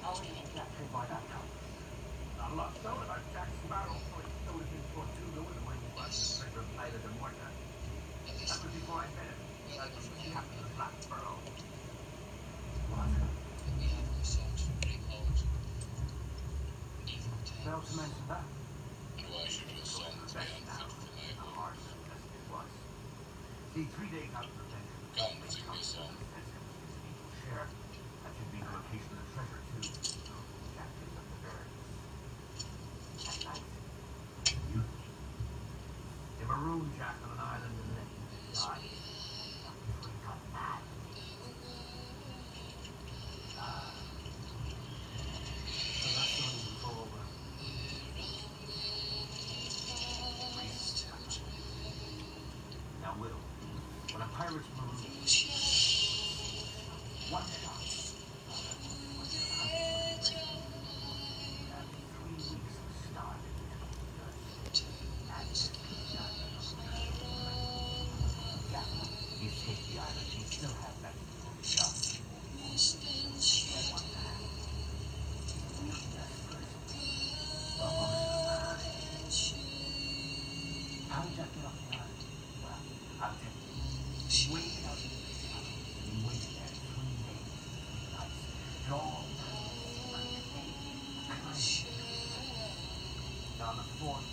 How are you captured by that compass? Not a lot known about Jack Sparrow, so it would have been Tortuga with the mighty Russian treasure of Isla de Muerta. That was before I met him. I was captain of Black Sparrow. What? We have ourselves pretty close. Evil Failed to tales. mention that. And why should your son be unfit for my The home? hard test it was. See, 3 days after the venture, Come, sing me a song. share. That should be the location of the treasure, too. Captain of the birds. At night, you they marooned Jack on an island and let him die. Before he got mad. So that's the reason for all that. Now, Will, when a pirate's marooned, one shot. And 3 weeks of starving. Yeah, you take the island, you still have that little shot. How did Jack get off the island? Well, I'll tell you. He waited out in the shop, and he waited there 3 days, 3 nights. And all night, now, on the 4th